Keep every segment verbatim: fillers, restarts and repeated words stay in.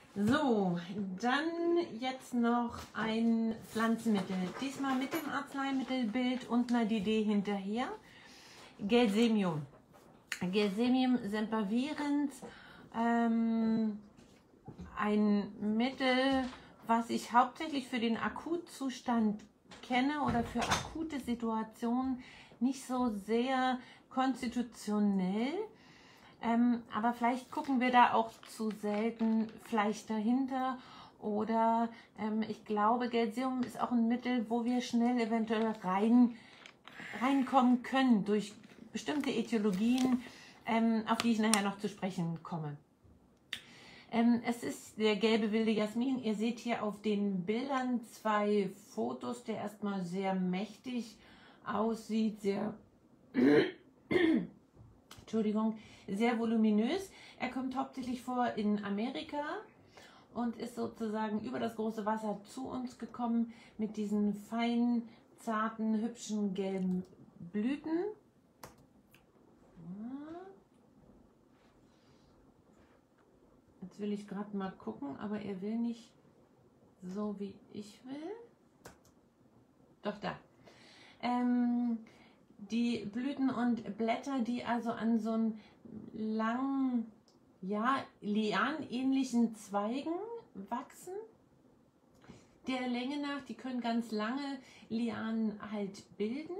So, dann jetzt noch ein Pflanzenmittel. Diesmal mit dem Arzneimittelbild und einer D D hinterher. Gelsemium. Gelsemium sempervirens. Ähm, ein Mittel, was ich hauptsächlich für den Akutzustand kenne oder für akute Situationen, nicht so sehr konstitutionell. Ähm, aber vielleicht gucken wir da auch zu selten Fleisch dahinter. Oder ähm, ich glaube, Gelsemium ist auch ein Mittel, wo wir schnell eventuell rein, reinkommen können durch bestimmte Äthiologien, ähm, auf die ich nachher noch zu sprechen komme. Ähm, es ist der gelbe wilde Jasmin. Ihr seht hier auf den Bildern zwei Fotos, der erstmal sehr mächtig aussieht, sehr... Entschuldigung, sehr voluminös. Er kommt hauptsächlich vor in Amerika und ist sozusagen über das große Wasser zu uns gekommen mit diesen feinen, zarten, hübschen, gelben Blüten. Jetzt will ich gerade mal gucken, aber er will nicht so, wie ich will. Doch, da. Ähm, Die Blüten und Blätter, die also an so einen langen, ja, lianähnlichen Zweigen wachsen. Der Länge nach, die können ganz lange Lianen halt bilden.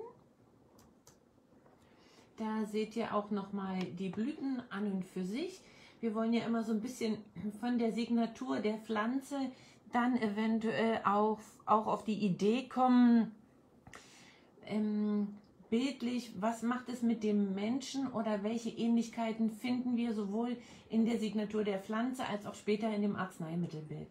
Da seht ihr auch nochmal die Blüten an und für sich. Wir wollen ja immer so ein bisschen von der Signatur der Pflanze dann eventuell auch, auch auf die Idee kommen, ähm, bildlich, was macht es mit dem Menschen oder welche Ähnlichkeiten finden wir sowohl in der Signatur der Pflanze als auch später in dem Arzneimittelbild.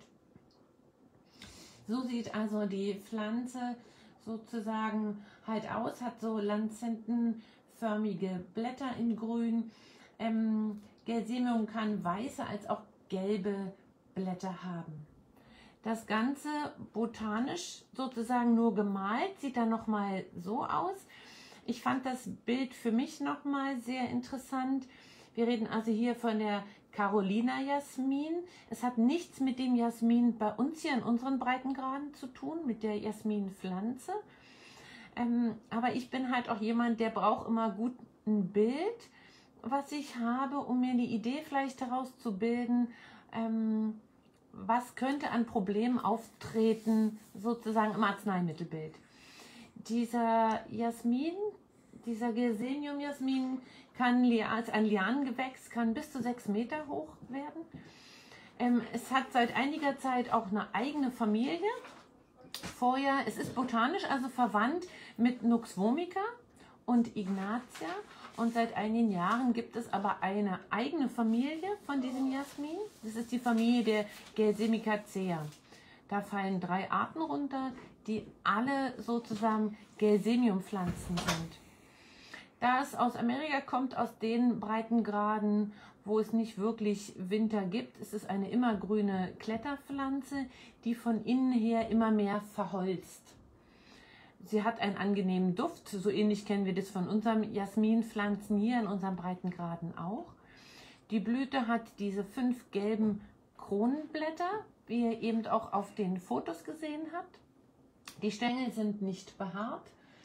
So sieht also die Pflanze sozusagen halt aus, hat so lanzettenförmige Blätter in grün. Ähm, Gelsemium kann weiße als auch gelbe Blätter haben. Das Ganze botanisch sozusagen nur gemalt, sieht dann nochmal so aus. Ich fand das Bild für mich nochmal sehr interessant. Wir reden also hier von der Carolina Jasmin. Es hat nichts mit dem Jasmin bei uns hier in unseren Breitengraden zu tun, mit der Jasminpflanze. Ähm, aber ich bin halt auch jemand, der braucht immer gut ein Bild, was ich habe, um mir eine Idee vielleicht daraus zu bilden, ähm, was könnte an Problemen auftreten, sozusagen im Arzneimittelbild. Dieser Jasmin, dieser Gelsemium-Jasmin kann als ein Lianengewächs kann bis zu sechs Meter hoch werden. Ähm, es hat seit einiger Zeit auch eine eigene Familie. Vorher, es ist botanisch, also verwandt mit Nux vomica und Ignatia. Und seit einigen Jahren gibt es aber eine eigene Familie von diesem Jasmin. Das ist die Familie der Gelsemicacea. Da fallen drei Arten runter, die alle sozusagen Gelsemiumpflanzen sind. Da es aus Amerika kommt, aus den Breitengraden, wo es nicht wirklich Winter gibt, ist es eine immergrüne Kletterpflanze, die von innen her immer mehr verholzt. Sie hat einen angenehmen Duft, so ähnlich kennen wir das von unseren Jasminpflanzen hier in unseren Breitengraden auch. Die Blüte hat diese fünf gelben Kronenblätter, wie ihr eben auch auf den Fotos gesehen habt. Die Stängel sind nicht behaart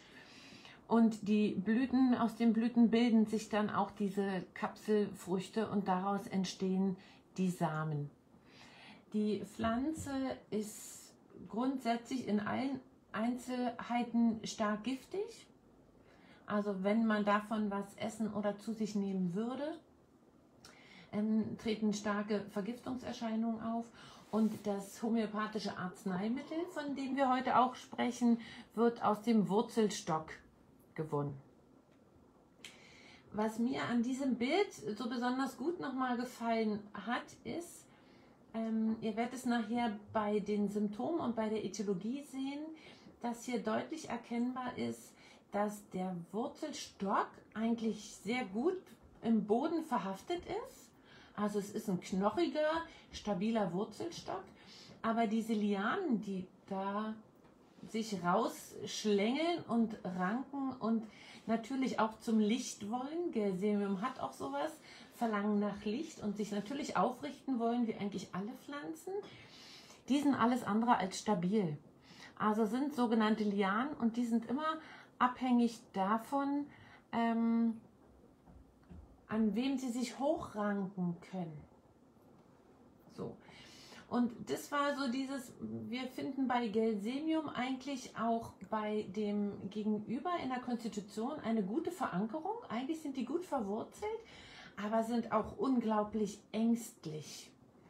und die Blüten, aus den Blüten bilden sich dann auch diese Kapselfrüchte und daraus entstehen die Samen. Die Pflanze ist grundsätzlich in allen Einzelheiten stark giftig. Also wenn man davon was essen oder zu sich nehmen würde, ähm, treten starke Vergiftungserscheinungen auf. Und das homöopathische Arzneimittel, von dem wir heute auch sprechen, wird aus dem Wurzelstock gewonnen. Was mir an diesem Bild so besonders gut nochmal gefallen hat, ist, ähm, ihr werdet es nachher bei den Symptomen und bei der Äthiologie sehen, dass hier deutlich erkennbar ist, dass der Wurzelstock eigentlich sehr gut im Boden verhaftet ist. Also es ist ein knochiger, stabiler Wurzelstock, aber diese Lianen, die da sich rausschlängeln und ranken und natürlich auch zum Licht wollen, Gelsemium hat auch sowas, Verlangen nach Licht und sich natürlich aufrichten wollen, wie eigentlich alle Pflanzen, die sind alles andere als stabil. Also sind sogenannte Lianen und die sind immer abhängig davon, ähm, an wem sie sich hochranken können. So. Und das war so dieses, wir finden bei Gelsemium eigentlich auch bei dem Gegenüber in der Konstitution eine gute Verankerung. Eigentlich sind die gut verwurzelt, aber sind auch unglaublich ängstlich.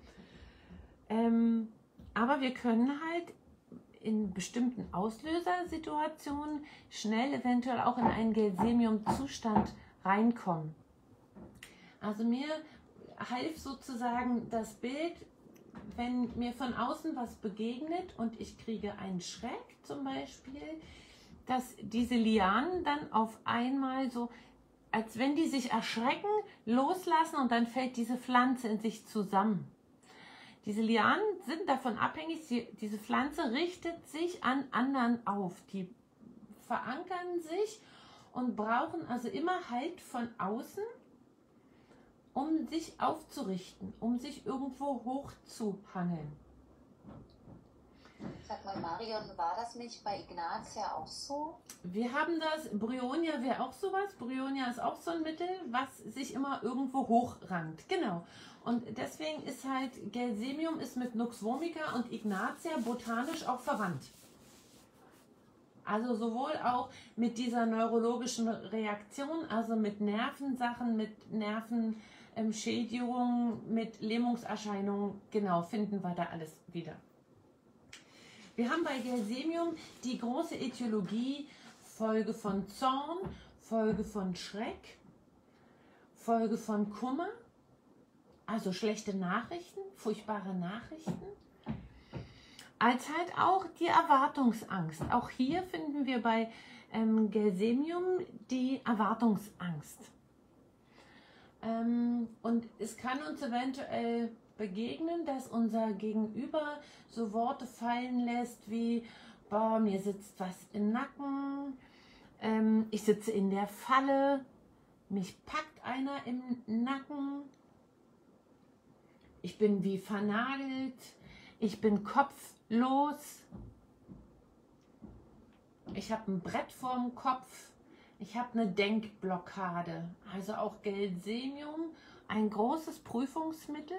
Ähm, aber wir können halt in bestimmten Auslösersituationen schnell eventuell auch in einen Gelsemium-Zustand reinkommen. Also mir half sozusagen das Bild, wenn mir von außen was begegnet und ich kriege einen Schreck zum Beispiel, dass diese Lianen dann auf einmal so, als wenn die sich erschrecken, loslassen und dann fällt diese Pflanze in sich zusammen. Diese Lianen sind davon abhängig, die, diese Pflanze richtet sich an anderen auf. Die verankern sich und brauchen also immer Halt von außen, um sich aufzurichten, um sich irgendwo hochzuhangeln. Sag mal, Marion, war das nicht bei Ignatia auch so? Wir haben das, Bryonia wäre auch sowas. Bryonia ist auch so ein Mittel, was sich immer irgendwo hochrankt. Genau. Und deswegen ist halt Gelsemium ist mit Nux vomica und Ignatia botanisch auch verwandt. Also sowohl auch mit dieser neurologischen Reaktion, also mit Nervensachen, mit Nervenschädigungen, mit Lähmungserscheinungen, genau, finden wir da alles wieder. Wir haben bei Gelsemium die große Ätiologie, Folge von Zorn, Folge von Schreck, Folge von Kummer, also schlechte Nachrichten, furchtbare Nachrichten, als halt auch die Erwartungsangst. Auch hier finden wir bei ähm, Gelsemium die Erwartungsangst. Ähm, und es kann uns eventuell begegnen, dass unser Gegenüber so Worte fallen lässt wie, boah, mir sitzt was im Nacken, ähm, ich sitze in der Falle, mich packt einer im Nacken, ich bin wie vernagelt, ich bin kopflos, ich habe ein Brett vorm Kopf, ich habe eine Denkblockade. Also auch Gelsemium, ein großes Prüfungsmittel.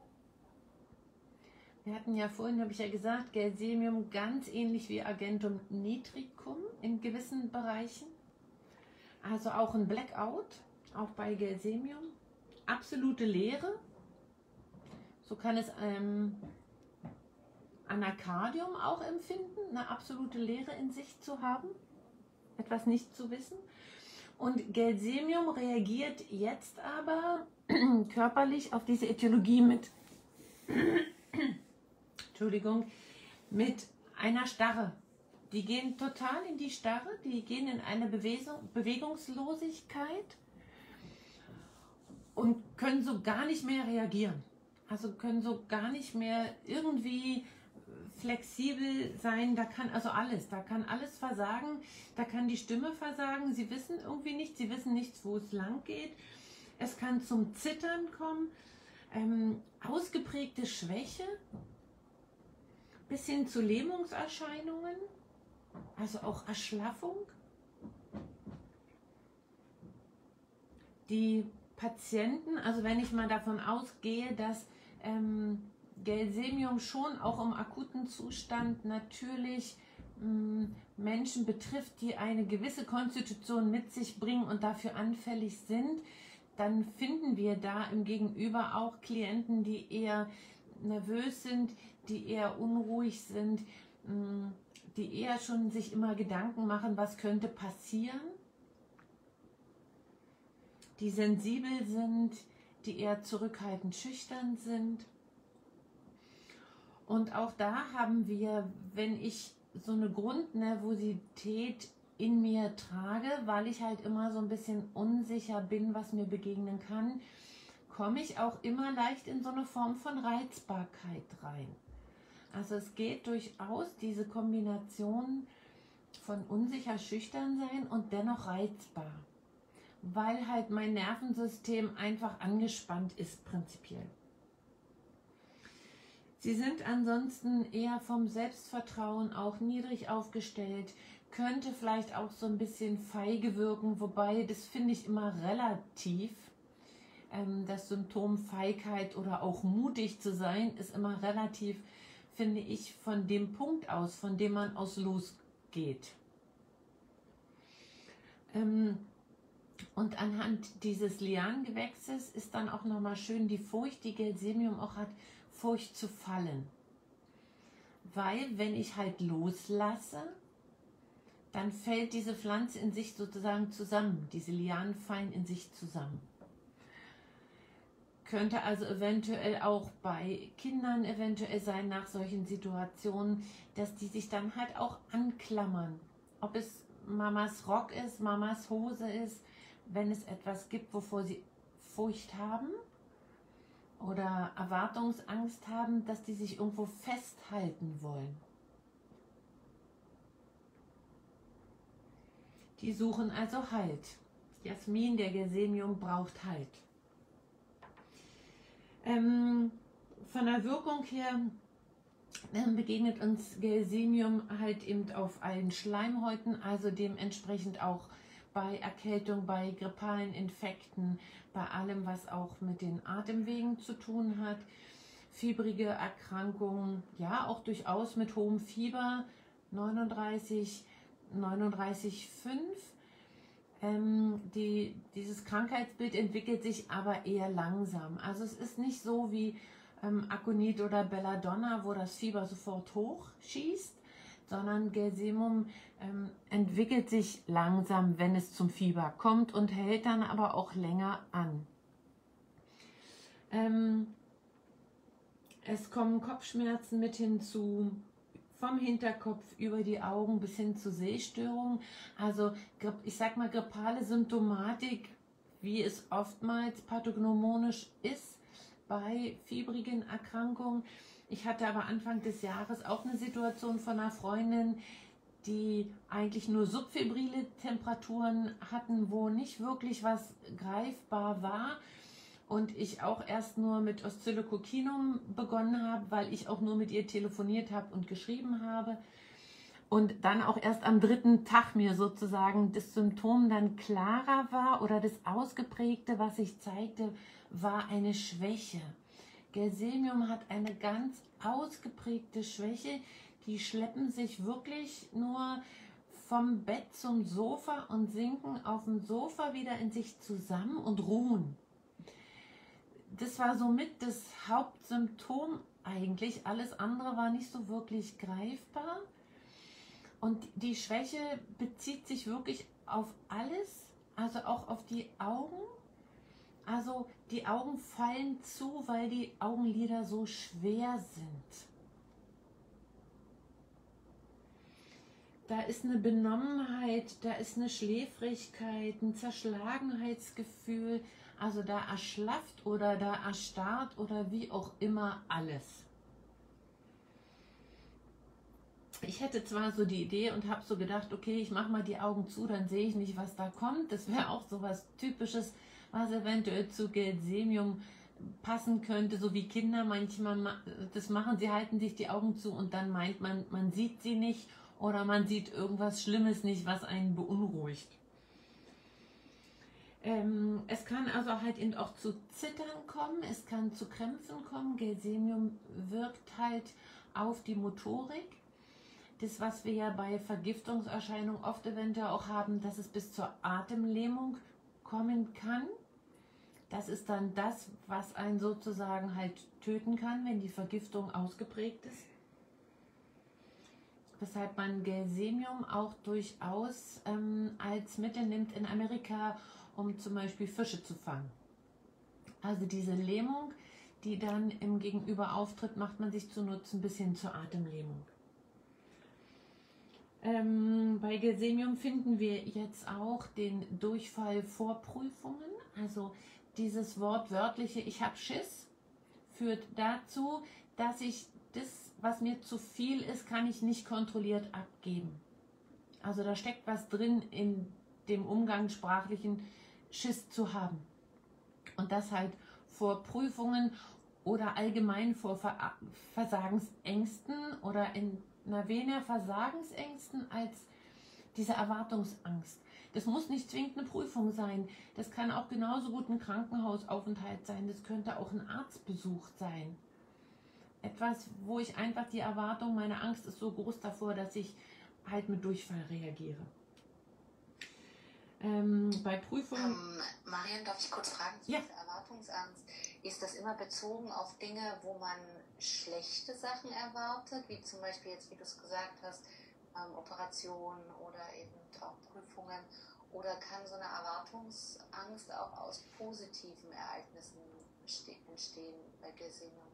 Wir hatten ja vorhin, habe ich ja gesagt, Gelsemium ganz ähnlich wie Argentum nitricum in gewissen Bereichen. Also auch ein Blackout, auch bei Gelsemium. Absolute Leere. So kann es ähm, Anacardium auch empfinden, eine absolute Leere in sich zu haben, etwas nicht zu wissen. Und Gelsemium reagiert jetzt aber körperlich auf diese Ätiologie mit Entschuldigung, mit einer Starre. Die gehen total in die Starre, die gehen in eine Bewegung, Bewegungslosigkeit und können so gar nicht mehr reagieren. Also können so gar nicht mehr irgendwie flexibel sein. Da kann also alles, da kann alles versagen, da kann die Stimme versagen. Sie wissen irgendwie nichts, sie wissen nichts, wo es lang geht. Es kann zum Zittern kommen, ähm, ausgeprägte Schwäche, bis hin zu Lähmungserscheinungen, also auch Erschlaffung. Die Patienten, also wenn ich mal davon ausgehe, dass ähm, Gelsemium schon auch im akuten Zustand natürlich ähm, Menschen betrifft, die eine gewisse Konstitution mit sich bringen und dafür anfällig sind, dann finden wir da im Gegenüber auch Klienten, die eher nervös sind, die eher unruhig sind, die eher schon sich immer Gedanken machen, was könnte passieren, die sensibel sind, die eher zurückhaltend schüchtern sind. Und auch da haben wir, wenn ich so eine Grundnervosität in mir trage, weil ich halt immer so ein bisschen unsicher bin, was mir begegnen kann, komme ich auch immer leicht in so eine Form von Reizbarkeit rein. Also es geht durchaus diese Kombination von unsicher schüchtern sein und dennoch reizbar. weil halt mein Nervensystem einfach angespannt ist prinzipiell. Sie sind ansonsten eher vom Selbstvertrauen auch niedrig aufgestellt, könnte vielleicht auch so ein bisschen feige wirken, wobei das finde ich immer relativ. Ähm, das Symptom Feigheit oder auch mutig zu sein ist immer relativ, finde ich, von dem Punkt aus, von dem man aus losgeht. Ähm, und anhand dieses Lianengewächses ist dann auch nochmal schön die Furcht, die Gelsemium auch hat, Furcht zu fallen. Weil wenn ich halt loslasse, dann fällt diese Pflanze in sich sozusagen zusammen. Diese Lianen fallen in sich zusammen. Könnte also eventuell auch bei Kindern eventuell sein nach solchen Situationen, dass die sich dann halt auch anklammern. Ob es Mamas Rock ist, Mamas Hose ist, wenn es etwas gibt, wovor sie Furcht haben oder Erwartungsangst haben, dass die sich irgendwo festhalten wollen. Die suchen also Halt. Jasmin, der Gelsemium, braucht Halt. Ähm, von der Wirkung her äh, begegnet uns Gelsemium halt eben auf allen Schleimhäuten, also dementsprechend auch bei Erkältung, bei grippalen Infekten, bei allem, was auch mit den Atemwegen zu tun hat. Fiebrige Erkrankungen, ja, auch durchaus mit hohem Fieber, neununddreißig, neununddreißig Komma fünf. Ähm, die, dieses Krankheitsbild entwickelt sich aber eher langsam. Also es ist nicht so wie ähm, Akonit oder Belladonna, wo das Fieber sofort hochschießt, sondern Gelsemium ähm, entwickelt sich langsam, wenn es zum Fieber kommt und hält dann aber auch länger an. Ähm, es kommen Kopfschmerzen mit hinzu, vom Hinterkopf über die Augen bis hin zu Sehstörungen. Also ich sag mal grippale Symptomatik, wie es oftmals pathognomonisch ist bei fiebrigen Erkrankungen. Ich hatte aber Anfang des Jahres auch eine Situation von einer Freundin, die eigentlich nur subfebrile Temperaturen hatten, wo nicht wirklich was greifbar war. Und ich auch erst nur mit Oscillococcinum begonnen habe, weil ich auch nur mit ihr telefoniert habe und geschrieben habe. Und dann auch erst am dritten Tag mir sozusagen das Symptom dann klarer war oder das Ausgeprägte, was sich zeigte, war eine Schwäche. Gelsemium hat eine ganz ausgeprägte Schwäche. Die schleppen sich wirklich nur vom Bett zum Sofa und sinken auf dem Sofa wieder in sich zusammen und ruhen. Das war somit das Hauptsymptom eigentlich. Alles andere war nicht so wirklich greifbar. Und die Schwäche bezieht sich wirklich auf alles, also auch auf die Augen. Also die Augen fallen zu, weil die Augenlider so schwer sind. Da ist eine Benommenheit, da ist eine Schläfrigkeit, ein Zerschlagenheitsgefühl. Also da erschlafft oder da erstarrt oder wie auch immer alles. Ich hätte zwar so die Idee und habe so gedacht, okay, ich mache mal die Augen zu, dann sehe ich nicht, was da kommt. Das wäre auch so was Typisches, was eventuell zu Gelsemium passen könnte, so wie Kinder manchmal das machen. Sie halten sich die Augen zu und dann meint man, man sieht sie nicht oder man sieht irgendwas Schlimmes nicht, was einen beunruhigt. Ähm, es kann also halt eben auch zu Zittern kommen, es kann zu Krämpfen kommen. Gelsemium wirkt halt auf die Motorik. Das, was wir ja bei Vergiftungserscheinungen oft eventuell auch haben, dass es bis zur Atemlähmung kommen kann. Das ist dann das, was einen sozusagen halt töten kann, wenn die Vergiftung ausgeprägt ist. Weshalb man Gelsemium auch durchaus ähm, als Mittel nimmt in Amerika, um zum Beispiel Fische zu fangen. Also diese Lähmung, die dann im Gegenüber auftritt, macht man sich zu nutzen bis hin zur Atemlähmung. Ähm, bei Gelsemium finden wir jetzt auch den Durchfall vor Prüfungen. Also dieses wortwörtliche "Ich hab Schiss" führt dazu, dass ich das, was mir zu viel ist, kann ich nicht kontrolliert abgeben. Also da steckt was drin in dem Umgangssprachlichen, Schiss zu haben. Und das halt vor Prüfungen oder allgemein vor Ver Versagensängsten oder in einer weniger Versagensängsten als diese Erwartungsangst. Das muss nicht zwingend eine Prüfung sein. Das kann auch genauso gut ein Krankenhausaufenthalt sein. Das könnte auch ein Arztbesuch sein. Etwas, wo ich einfach die Erwartung, meine Angst ist so groß davor, dass ich halt mit Durchfall reagiere. Ähm, bei Prüfungen... Ähm, Marian, darf ich kurz fragen zu ja. dieser Erwartungsangst? Ist das immer bezogen auf Dinge, wo man schlechte Sachen erwartet, wie zum Beispiel jetzt, wie du es gesagt hast, ähm, Operationen oder eben auch Prüfungen? Oder kann so eine Erwartungsangst auch aus positiven Ereignissen entstehen bei Gesenium?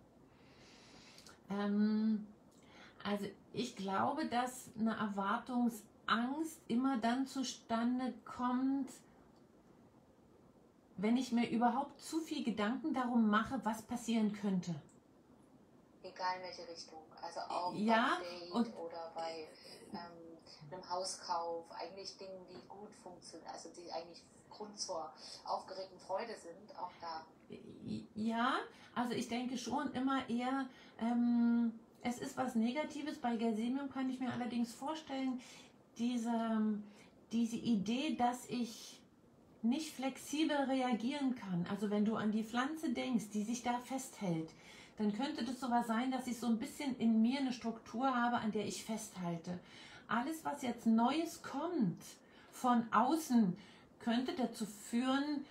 Ähm, also ich glaube, dass eine Erwartungsangst immer dann zustande kommt, wenn ich mir überhaupt zu viel Gedanken darum mache, was passieren könnte. Egal in welche Richtung. Also auch ja, beim Date und oder bei ähm, einem Hauskauf. Eigentlich Dinge, die gut funktionieren, also die eigentlich Grund zur aufgeregten Freude sind, auch da. Ja, also ich denke schon immer eher, ähm, es ist was Negatives. Bei Gesemium kann ich mir allerdings vorstellen, diese, diese Idee, dass ich nicht flexibel reagieren kann. Also wenn du an die Pflanze denkst, die sich da festhält, dann könnte das sowas sein, dass ich so ein bisschen in mir eine Struktur habe, an der ich festhalte. Alles, was jetzt Neues kommt von außen, könnte dazu führen,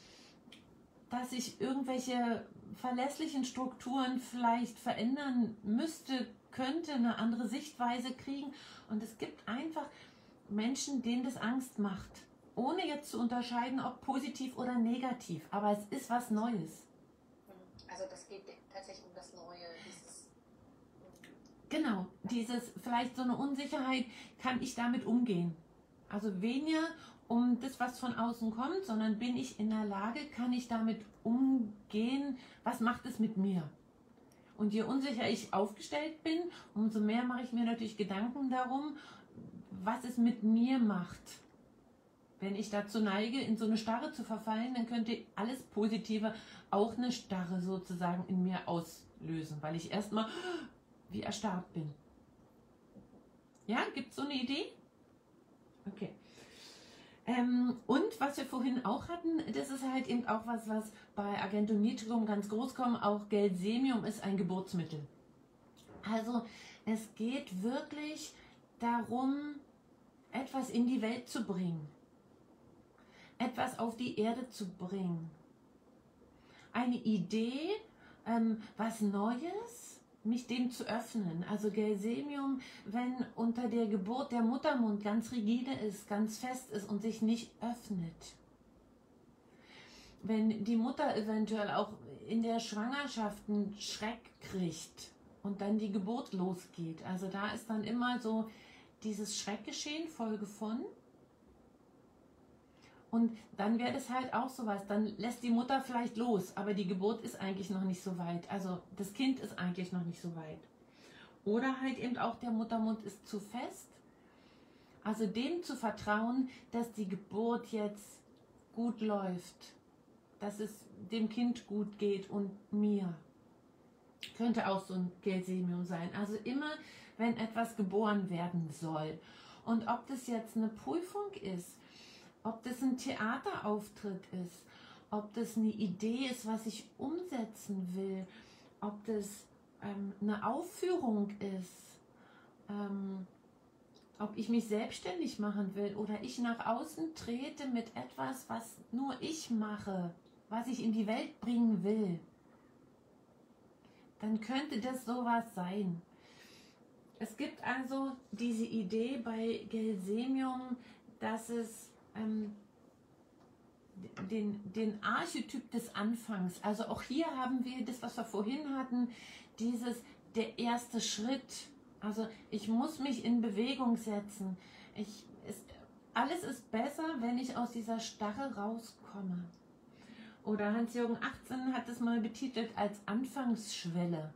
dass ich irgendwelche verlässlichen Strukturen vielleicht verändern müsste, könnte, eine andere Sichtweise kriegen. Und es gibt einfach Menschen, denen das Angst macht. Ohne jetzt zu unterscheiden, ob positiv oder negativ. Aber es ist was Neues. Also das geht tatsächlich um das Neue. Dieses genau, dieses vielleicht so eine Unsicherheit, kann ich damit umgehen? Also weniger um das, was von außen kommt, sondern bin ich in der Lage, kann ich damit umgehen, was macht es mit mir? Und je unsicher ich aufgestellt bin, umso mehr mache ich mir natürlich Gedanken darum, was es mit mir macht. Wenn ich dazu neige, in so eine Starre zu verfallen, dann könnte alles Positive auch eine Starre sozusagen in mir auslösen, weil ich erstmal wie erstarrt bin. Ja, gibt es so eine Idee? Okay. Ähm, und was wir vorhin auch hatten, das ist halt eben auch was, was bei Argentometrium ganz groß kommt, auch Gelsemium ist ein Geburtsmittel. Also es geht wirklich darum, etwas in die Welt zu bringen. Etwas auf die Erde zu bringen. Eine Idee, ähm, was Neues, mich dem zu öffnen. Also Gelsemium, wenn unter der Geburt der Muttermund ganz rigide ist, ganz fest ist und sich nicht öffnet. Wenn die Mutter eventuell auch in der Schwangerschaft einen Schreck kriegt und dann die Geburt losgeht. Also da ist dann immer so dieses Schreckgeschehen, Folge von. Und dann wäre das halt auch sowas, dann lässt die Mutter vielleicht los, aber die Geburt ist eigentlich noch nicht so weit. Also das Kind ist eigentlich noch nicht so weit. Oder halt eben auch der Muttermund ist zu fest. Also dem zu vertrauen, dass die Geburt jetzt gut läuft, dass es dem Kind gut geht und mir. Könnte auch so ein Gelsemium sein. Also immer, wenn etwas geboren werden soll. Und ob das jetzt eine Prüfung ist, ob das ein Theaterauftritt ist, ob das eine Idee ist, was ich umsetzen will, ob das ähm, eine Aufführung ist, ähm, ob ich mich selbstständig machen will oder ich nach außen trete mit etwas, was nur ich mache, was ich in die Welt bringen will, dann könnte das sowas sein. Es gibt also diese Idee bei Gelsemium, dass es Den, den Archetyp des Anfangs, also auch hier haben wir das, was wir vorhin hatten, dieses, der erste Schritt, also ich muss mich in Bewegung setzen, ich, es, alles ist besser, wenn ich aus dieser Starre rauskomme. Oder Hans-Jürgen achtzehn hat es mal betitelt als Anfangsschwelle.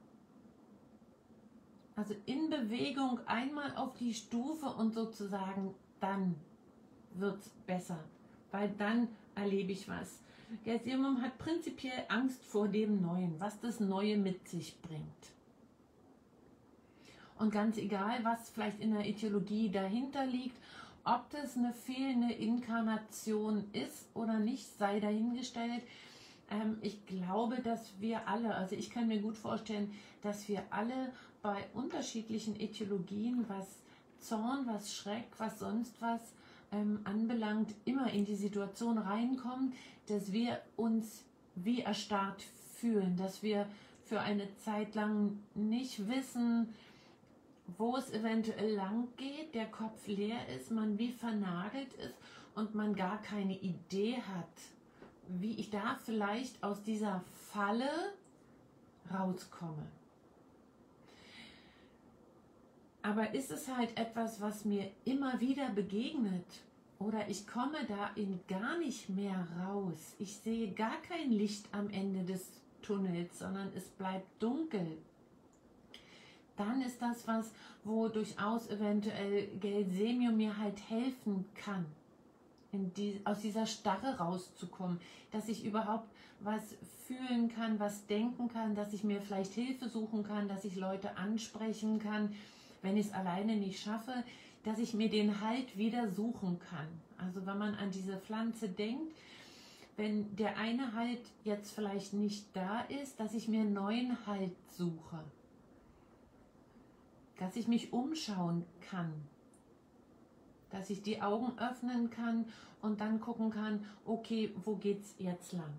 Also in Bewegung einmal auf die Stufe und sozusagen dann wird es besser. Weil dann erlebe ich was. Gelsémium hat prinzipiell Angst vor dem Neuen, was das Neue mit sich bringt. Und ganz egal, was vielleicht in der Äthiologie dahinter liegt, ob das eine fehlende Inkarnation ist oder nicht, sei dahingestellt. Ähm, ich glaube, dass wir alle, also ich kann mir gut vorstellen, dass wir alle bei unterschiedlichen Äthiologien, was Zorn, was Schreck, was sonst was ähm, anbelangt, immer in die Situation reinkommen, dass wir uns wie erstarrt fühlen, dass wir für eine Zeit lang nicht wissen, wo es eventuell lang geht, der Kopf leer ist, man wie vernagelt ist und man gar keine Idee hat, wie ich da vielleicht aus dieser Falle rauskomme. Aber ist es halt etwas, was mir immer wieder begegnet oder ich komme da eben gar nicht mehr raus, ich sehe gar kein Licht am Ende des Tunnels, sondern es bleibt dunkel, dann ist das was, wo durchaus eventuell Gelsémium mir halt helfen kann, in die, aus dieser Starre rauszukommen, dass ich überhaupt was fühlen kann, was denken kann, dass ich mir vielleicht Hilfe suchen kann, dass ich Leute ansprechen kann, wenn ich es alleine nicht schaffe, dass ich mir den Halt wieder suchen kann. Also wenn man an diese Pflanze denkt, wenn der eine Halt jetzt vielleicht nicht da ist, dass ich mir einen neuen Halt suche. Dass ich mich umschauen kann, dass ich die Augen öffnen kann und dann gucken kann, okay, wo geht's jetzt lang?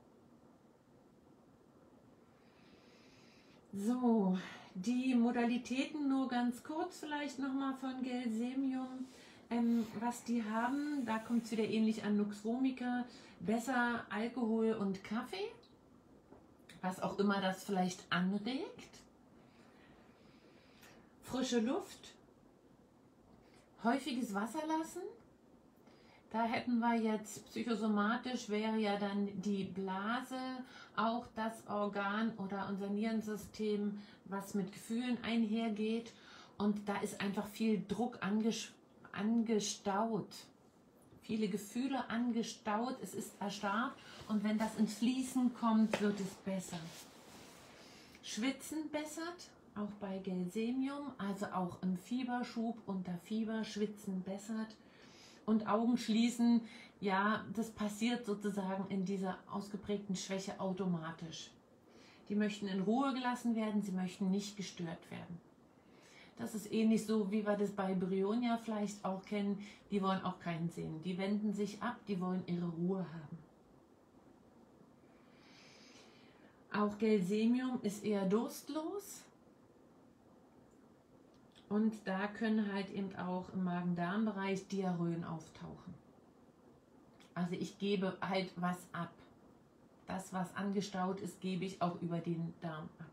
So, die Modalitäten nur ganz kurz vielleicht nochmal von Gelsémium. Ähm, was die haben, da kommt es wieder ähnlich an Nux vomica, besser Alkohol und Kaffee, was auch immer das vielleicht anregt. Frische Luft, häufiges Wasser lassen. Da hätten wir jetzt psychosomatisch, wäre ja dann die Blase auch das Organ oder unser Nierensystem, was mit Gefühlen einhergeht. Und da ist einfach viel Druck angestaut, viele Gefühle angestaut, es ist erstarrt und wenn das ins Fließen kommt, wird es besser. Schwitzen bessert. Auch bei Gelsémium, also auch im Fieberschub, unter Fieber, Schwitzen bessert. Und Augen schließen, ja, das passiert sozusagen in dieser ausgeprägten Schwäche automatisch. Die möchten in Ruhe gelassen werden, sie möchten nicht gestört werden. Das ist ähnlich so, wie wir das bei Bryonia vielleicht auch kennen, die wollen auch keinen sehen. Die wenden sich ab, die wollen ihre Ruhe haben. Auch Gelsémium ist eher durstlos. Und da können halt eben auch im Magen-Darm-Bereich Diarrhöen auftauchen. Also ich gebe halt was ab. Das, was angestaut ist, gebe ich auch über den Darm ab.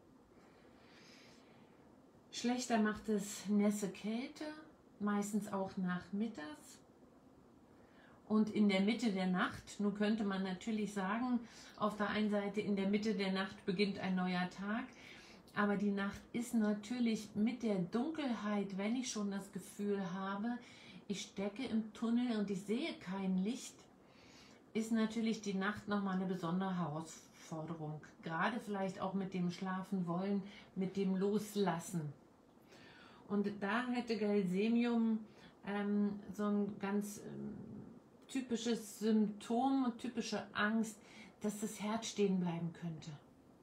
Schlechter macht es nässe Kälte, meistens auch nachmittags. Und in der Mitte der Nacht, nun könnte man natürlich sagen, auf der einen Seite in der Mitte der Nacht beginnt ein neuer Tag. Aber die Nacht ist natürlich mit der Dunkelheit, wenn ich schon das Gefühl habe, ich stecke im Tunnel und ich sehe kein Licht, ist natürlich die Nacht nochmal eine besondere Herausforderung. Gerade vielleicht auch mit dem Schlafen wollen, mit dem Loslassen. Und da hätte Gelsémium ähm, so ein ganz ähm, typisches Symptom und typische Angst, dass das Herz stehen bleiben könnte.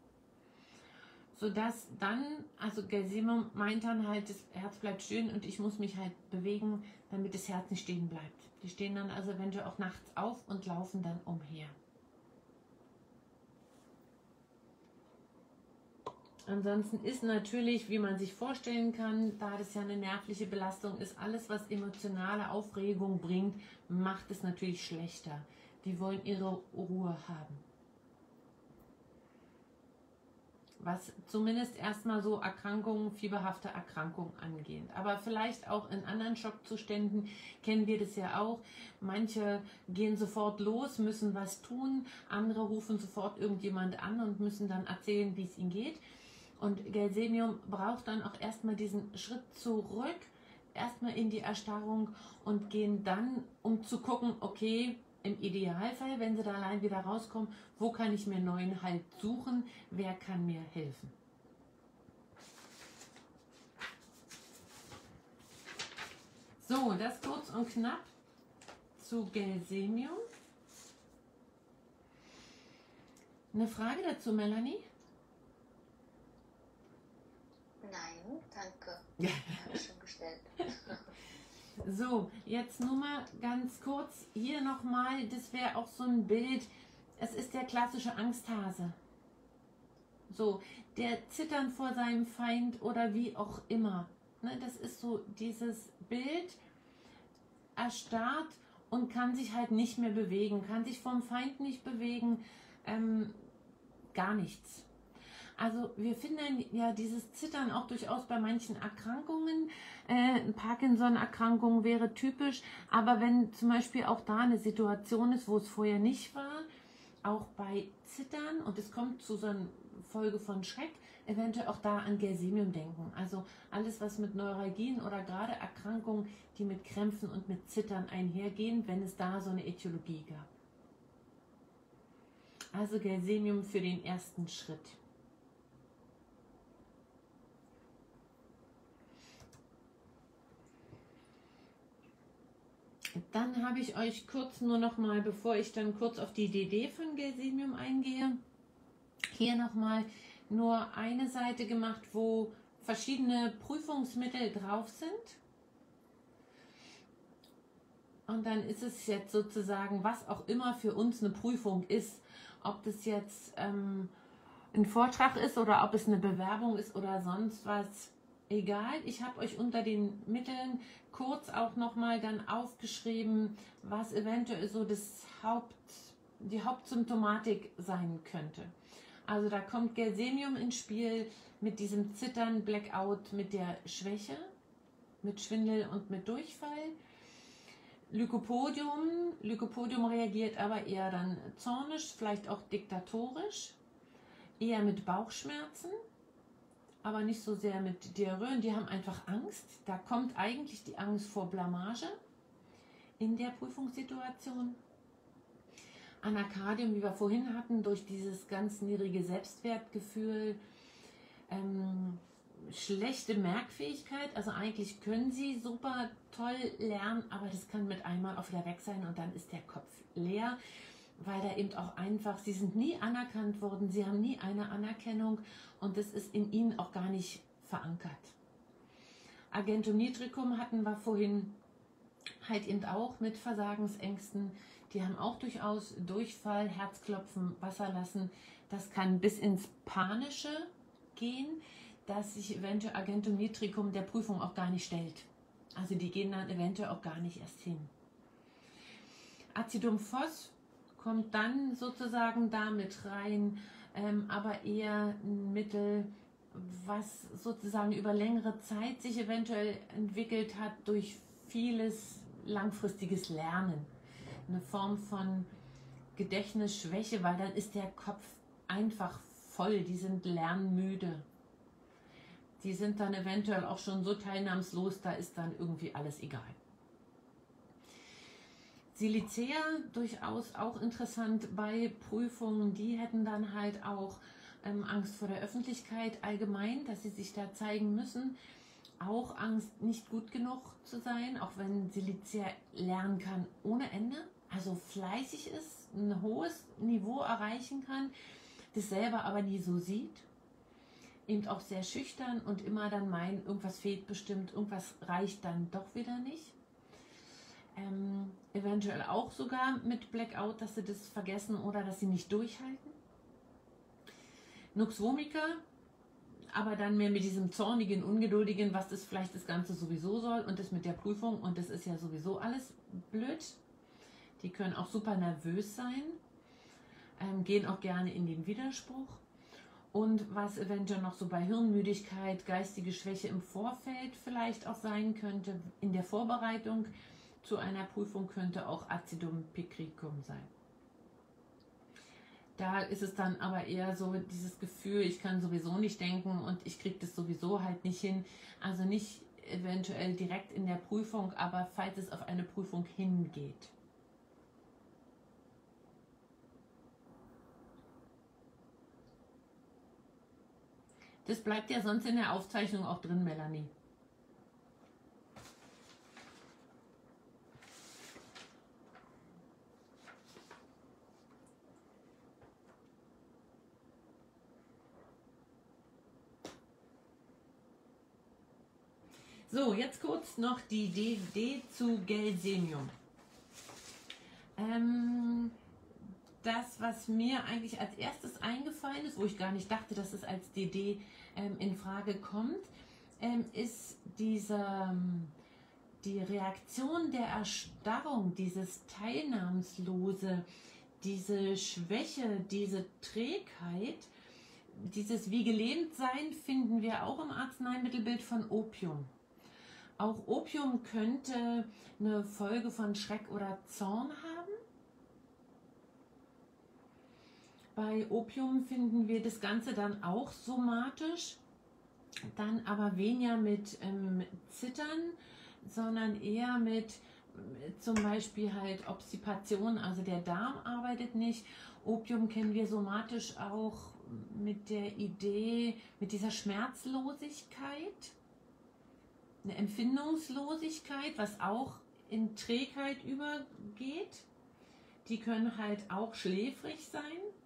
Sodass dann, also Gelsémium meint dann halt, das Herz bleibt stehen und ich muss mich halt bewegen, damit das Herz nicht stehen bleibt. Die stehen dann also eventuell auch nachts auf und laufen dann umher. Ansonsten ist natürlich, wie man sich vorstellen kann, da das ja eine nervliche Belastung ist, alles was emotionale Aufregung bringt, macht es natürlich schlechter. Die wollen ihre Ruhe haben. Was zumindest erstmal so Erkrankungen, fieberhafte Erkrankungen angeht. Aber vielleicht auch in anderen Schockzuständen kennen wir das ja auch. Manche gehen sofort los, müssen was tun, andere rufen sofort irgendjemand an und müssen dann erzählen, wie es ihnen geht. Und Gelsémium braucht dann auch erstmal diesen Schritt zurück, erstmal in die Erstarrung und gehen dann, um zu gucken, okay, im Idealfall, wenn sie da allein wieder rauskommen, wo kann ich mir neuen Halt suchen, wer kann mir helfen. So, das kurz und knapp zu Gelsemium. Eine Frage dazu, Melanie? Nein, danke. Ja. Habe ich schon gestellt. So, jetzt nur mal ganz kurz hier nochmal, das wäre auch so ein Bild, es ist der klassische Angsthase. So, der zittern vor seinem Feind oder wie auch immer. Ne, das ist so dieses Bild, erstarrt und kann sich halt nicht mehr bewegen, kann sich vom Feind nicht bewegen, ähm, gar nichts. Also wir finden ja dieses Zittern auch durchaus bei manchen Erkrankungen. Äh, Parkinson-Erkrankung wäre typisch, aber wenn zum Beispiel auch da eine Situation ist, wo es vorher nicht war, auch bei Zittern, und es kommt zu so einer Folge von Schreck, eventuell auch da an Gelsemium denken. Also alles, was mit Neuralgien oder gerade Erkrankungen, die mit Krämpfen und mit Zittern einhergehen, wenn es da so eine Ätiologie gab. Also Gelsemium für den ersten Schritt. Dann habe ich euch kurz nur noch mal, bevor ich dann kurz auf die D D von Gelsemium eingehe, hier noch mal nur eine Seite gemacht, wo verschiedene Prüfungsmittel drauf sind. Und dann ist es jetzt sozusagen, was auch immer für uns eine Prüfung ist, ob das jetzt ähm, ein Vortrag ist oder ob es eine Bewerbung ist oder sonst was, egal. Ich habe euch unter den Mitteln kurz auch nochmal dann aufgeschrieben, was eventuell so das Haupt, die Hauptsymptomatik sein könnte. Also da kommt Gelsemium ins Spiel mit diesem Zittern, Blackout, mit der Schwäche, mit Schwindel und mit Durchfall. Lycopodium, Lycopodium reagiert aber eher dann zornisch, vielleicht auch diktatorisch, eher mit Bauchschmerzen, aber nicht so sehr mit Diarrhoen. Die haben einfach Angst. Da kommt eigentlich die Angst vor Blamage in der Prüfungssituation. Anakardium, wie wir vorhin hatten, durch dieses ganz niedrige Selbstwertgefühl, ähm, schlechte Merkfähigkeit, also eigentlich können sie super toll lernen, aber das kann mit einmal auch wieder weg sein und dann ist der Kopf leer, weil da eben auch einfach, sie sind nie anerkannt worden, sie haben nie eine Anerkennung und das ist in ihnen auch gar nicht verankert. Argentum nitricum hatten wir vorhin halt eben auch mit Versagensängsten, die haben auch durchaus Durchfall, Herzklopfen, Wasser lassen, das kann bis ins Panische gehen, dass sich eventuell Argentum nitricum der Prüfung auch gar nicht stellt. Also die gehen dann eventuell auch gar nicht erst hin. Acidum Phos kommt dann sozusagen da mit rein, ähm, aber eher ein Mittel, was sozusagen über längere Zeit sich eventuell entwickelt hat durch vieles langfristiges Lernen. Eine Form von Gedächtnisschwäche, weil dann ist der Kopf einfach voll, die sind lernmüde. Die sind dann eventuell auch schon so teilnahmslos, da ist dann irgendwie alles egal. Silicea, durchaus auch interessant bei Prüfungen, die hätten dann halt auch ähm, Angst vor der Öffentlichkeit allgemein, dass sie sich da zeigen müssen. Auch Angst, nicht gut genug zu sein, auch wenn Silicea lernen kann ohne Ende, also fleißig ist, ein hohes Niveau erreichen kann, das selber aber nie so sieht. Eben auch sehr schüchtern und immer dann meinen, irgendwas fehlt bestimmt, irgendwas reicht dann doch wieder nicht. Ähm, eventuell auch sogar mit Blackout, dass sie das vergessen oder dass sie nicht durchhalten. Nux vomica, aber dann mehr mit diesem zornigen, ungeduldigen, was das vielleicht das Ganze sowieso soll und das mit der Prüfung und das ist ja sowieso alles blöd. Die können auch super nervös sein, ähm, gehen auch gerne in den Widerspruch. Und was eventuell noch so bei Hirnmüdigkeit, geistige Schwäche im Vorfeld vielleicht auch sein könnte, in der Vorbereitung zu einer Prüfung könnte auch Acidum picricum sein. Da ist es dann aber eher so dieses Gefühl, ich kann sowieso nicht denken und ich kriege das sowieso halt nicht hin. Also nicht eventuell direkt in der Prüfung, aber falls es auf eine Prüfung hingeht. Das bleibt ja sonst in der Aufzeichnung auch drin, Melanie. So, jetzt kurz noch die D D zu Gelsemium. Ähm, das, was mir eigentlich als erstes eingefallen ist, wo ich gar nicht dachte, dass es als D D ähm, in Frage kommt, ähm, ist diese, die Reaktion der Erstarrung, dieses Teilnahmslose, diese Schwäche, diese Trägheit, dieses wie gelähmt sein finden wir auch im Arzneimittelbild von Opium. Auch Opium könnte eine Folge von Schreck oder Zorn haben. Bei Opium finden wir das Ganze dann auch somatisch, dann aber weniger mit ähm, Zittern, sondern eher mit äh, zum Beispiel halt Obstipation, also der Darm arbeitet nicht. Opium kennen wir somatisch auch mit der Idee, mit dieser Schmerzlosigkeit. Eine Empfindungslosigkeit, was auch in Trägheit übergeht. Die können halt auch schläfrig sein.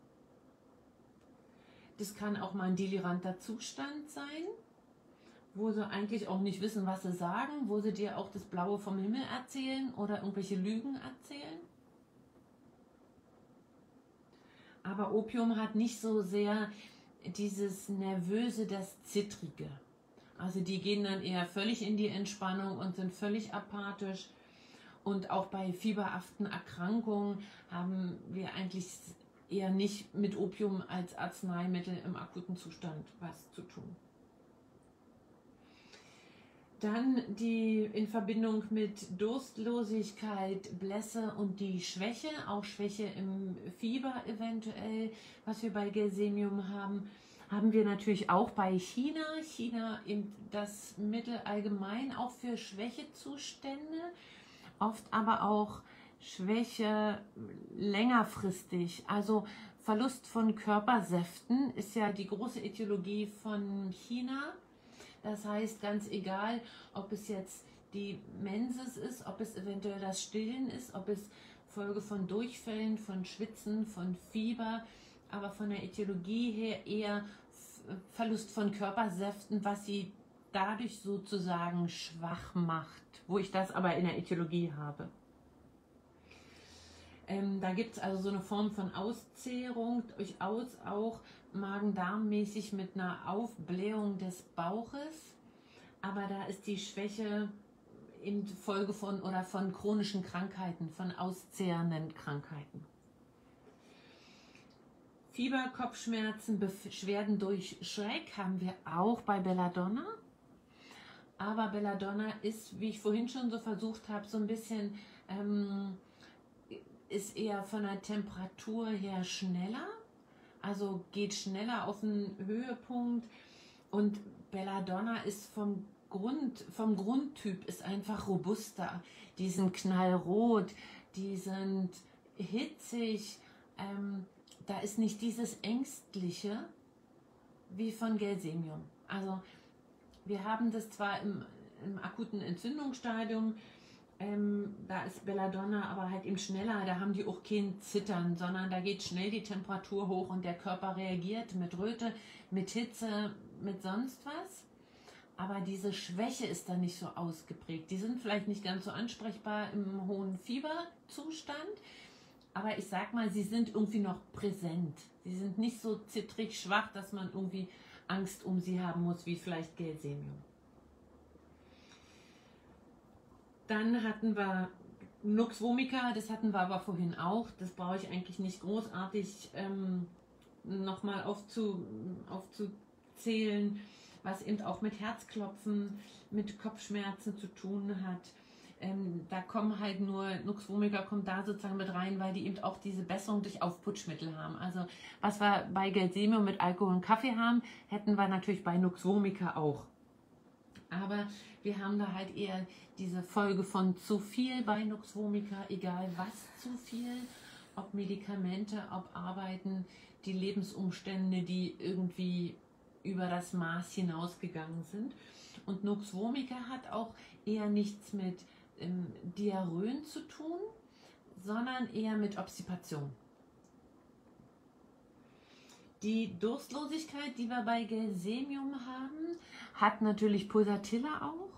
Das kann auch mal ein deliranter Zustand sein, wo sie eigentlich auch nicht wissen, was sie sagen, wo sie dir auch das Blaue vom Himmel erzählen oder irgendwelche Lügen erzählen. Aber Opium hat nicht so sehr dieses Nervöse, das Zittrige. Also die gehen dann eher völlig in die Entspannung und sind völlig apathisch. Und auch bei fieberhaften Erkrankungen haben wir eigentlich eher nicht mit Opium als Arzneimittel im akuten Zustand was zu tun. Dann die in Verbindung mit Durstlosigkeit, Blässe und die Schwäche, auch Schwäche im Fieber eventuell, was wir bei Gelsemium haben, haben wir natürlich auch bei China. China eben das Mittel allgemein auch für Schwächezustände, oft aber auch Schwäche längerfristig. Also Verlust von Körpersäften ist ja die große Ätiologie von China. Das heißt, ganz egal, ob es jetzt die Menses ist, ob es eventuell das Stillen ist, ob es Folge von Durchfällen, von Schwitzen, von Fieber, aber von der Ätiologie her eher Verlust von Körpersäften, was sie dadurch sozusagen schwach macht, wo ich das aber in der Ätiologie habe. Ähm, da gibt es also so eine Form von Auszehrung, durchaus auch Magen-Darm-mäßig mit einer Aufblähung des Bauches, aber da ist die Schwäche in Folge von oder von chronischen Krankheiten, von auszehrenden Krankheiten. Fieber, Kopfschmerzen, Beschwerden durch Schreck haben wir auch bei Belladonna. Aber Belladonna ist, wie ich vorhin schon so versucht habe, so ein bisschen, ähm, ist eher von der Temperatur her schneller. Also geht schneller auf den Höhepunkt. Und Belladonna ist vom Grund, vom Grundtyp ist einfach robuster. Die sind knallrot, die sind hitzig, ähm, da ist nicht dieses Ängstliche wie von Gelsemium. Also wir haben das zwar im, im akuten Entzündungsstadium, ähm, da ist Belladonna aber halt eben schneller, da haben die auch kein Zittern, sondern da geht schnell die Temperatur hoch und der Körper reagiert mit Röte, mit Hitze, mit sonst was. Aber diese Schwäche ist dann nicht so ausgeprägt. Die sind vielleicht nicht ganz so ansprechbar im hohen Fieberzustand, aber ich sag mal, sie sind irgendwie noch präsent. Sie sind nicht so zittrig schwach, dass man irgendwie Angst um sie haben muss, wie vielleicht Gelsemium. Dann hatten wir Nux vomica, das hatten wir aber vorhin auch. Das brauche ich eigentlich nicht großartig ähm, nochmal aufzu, aufzuzählen, was eben auch mit Herzklopfen, mit Kopfschmerzen zu tun hat. Ähm, da kommen halt nur, Nux vomica kommt da sozusagen mit rein, weil die eben auch diese Besserung durch Aufputschmittel haben. Also was wir bei Gelsemium mit Alkohol und Kaffee haben, hätten wir natürlich bei Nux vomica auch. Aber wir haben da halt eher diese Folge von zu viel bei Nux vomica, egal was zu viel, ob Medikamente, ob Arbeiten, die Lebensumstände, die irgendwie über das Maß hinausgegangen sind. Und Nux vomica hat auch eher nichts mit ähm, Diarrhön zu tun, sondern eher mit Obstipation. Die Durstlosigkeit, die wir bei Gelsemium haben, hat natürlich Pulsatilla auch.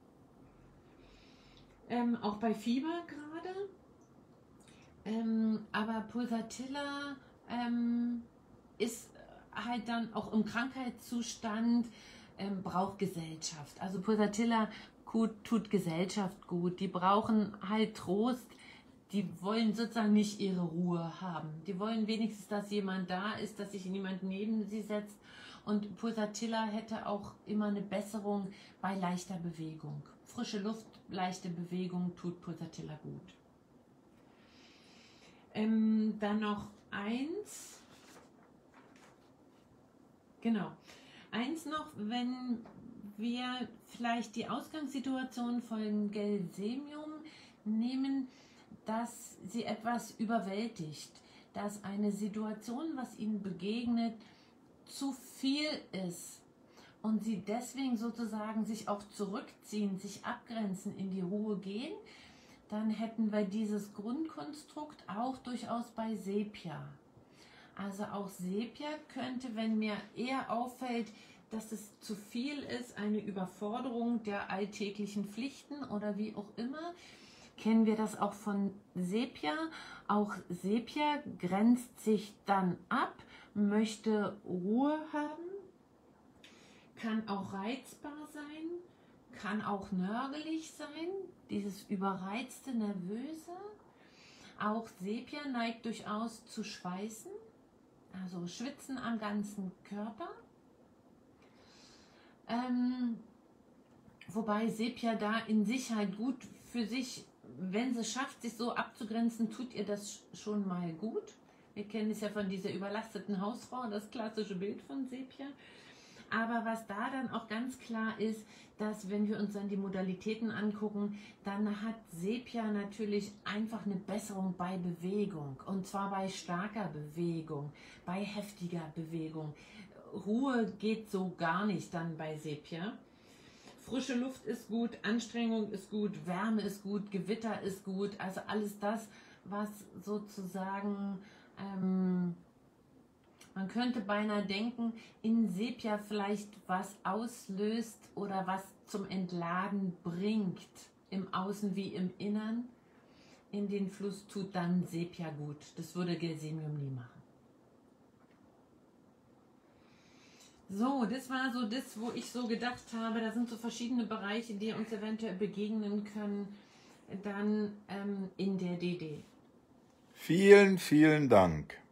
Ähm, auch bei Fieber gerade. Ähm, aber Pulsatilla ähm, ist halt dann auch im Krankheitszustand, ähm, braucht Gesellschaft. Also Pulsatilla gut, tut Gesellschaft gut. Die brauchen halt Trost. Die wollen sozusagen nicht ihre Ruhe haben. Die wollen wenigstens, dass jemand da ist, dass sich niemand neben sie setzt. Und Pulsatilla hätte auch immer eine Besserung bei leichter Bewegung. Frische Luft, leichte Bewegung tut Pulsatilla gut. Ähm, dann noch eins. Genau. Eins noch, wenn wir vielleicht die Ausgangssituation von Gelsemium nehmen, dass sie etwas überwältigt, dass eine Situation, was ihnen begegnet, zu viel ist und sie deswegen sozusagen sich auch zurückziehen, sich abgrenzen, in die Ruhe gehen, dann hätten wir dieses Grundkonstrukt auch durchaus bei Sepia. Also auch Sepia könnte, wenn mir eher auffällt, dass es zu viel ist, eine Überforderung der alltäglichen Pflichten oder wie auch immer, kennen wir das auch von Sepia. Auch Sepia grenzt sich dann ab, möchte Ruhe haben, kann auch reizbar sein, kann auch nörgelig sein, dieses überreizte, nervöse. Auch Sepia neigt durchaus zu Schweißen, also Schwitzen am ganzen Körper. Ähm, wobei Sepia da in sich halt gut für sich, wenn sie schafft, sich so abzugrenzen, tut ihr das schon mal gut. Wir kennen es ja von dieser überlasteten Hausfrau, das klassische Bild von Sepia. Aber was da dann auch ganz klar ist, dass wenn wir uns dann die Modalitäten angucken, dann hat Sepia natürlich einfach eine Besserung bei Bewegung. Und zwar bei starker Bewegung, bei heftiger Bewegung. Ruhe geht so gar nicht dann bei Sepia. Frische Luft ist gut, Anstrengung ist gut, Wärme ist gut, Gewitter ist gut. Also alles das, was sozusagen, ähm, man könnte beinahe denken, in Sepia vielleicht was auslöst oder was zum Entladen bringt, im Außen wie im Innern. In den Fluss tut dann Sepia gut. Das würde Gelsemium nie machen. So, das war so das, wo ich so gedacht habe, da sind so verschiedene Bereiche, die uns eventuell begegnen können, dann ähm, in der D D. Vielen, vielen Dank.